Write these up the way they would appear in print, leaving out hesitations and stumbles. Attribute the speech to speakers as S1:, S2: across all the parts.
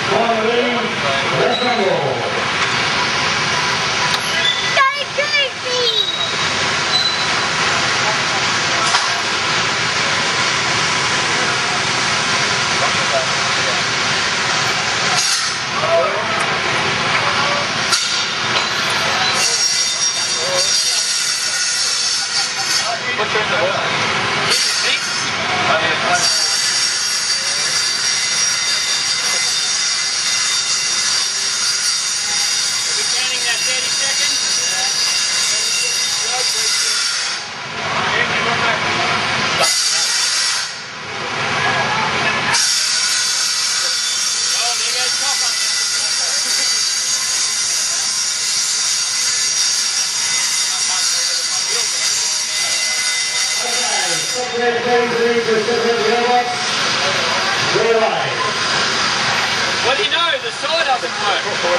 S1: Finally, let's rumble.
S2: What's your number? 6?
S3: Well, you know, the saw doesn't work.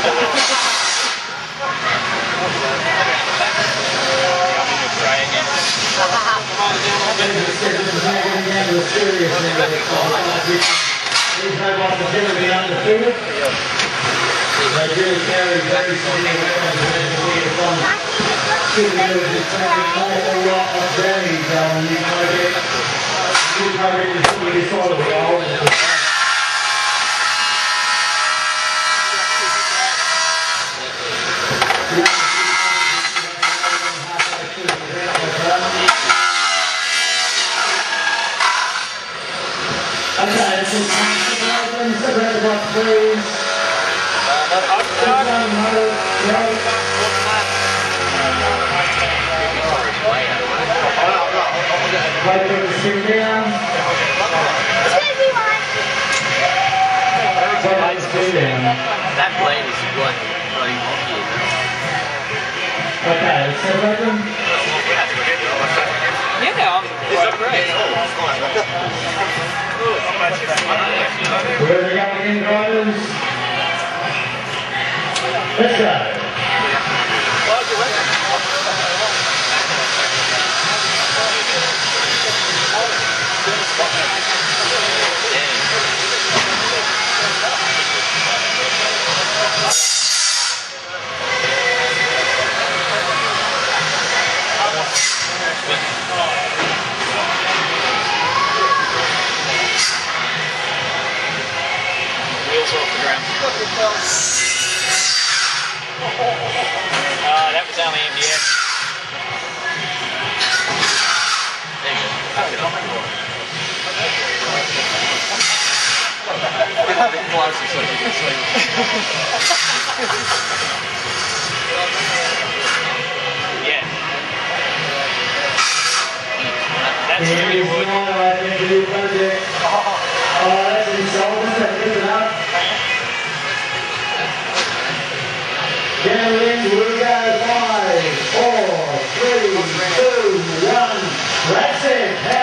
S1: They really carry very significant from studios is taking an awful lot of damage on you try to get somebody sort of well. Okay, this is separate the box, please. Right there to sit down.
S2: That blade is like running off you.
S1: Okay, so welcome.
S3: Yeah, it's great.
S1: Where are the young drivers? Let's go.
S3: Wheels off the ground. That was only MDF.
S2: There you go. Get a bit closer so you can see.
S3: Yeah. That's
S1: Here
S3: true
S1: is
S3: wood.
S1: now right into the project. That's in shoulders, lift it up. Gentlemen, we got 5, 4, 3, 2, 1. That's it.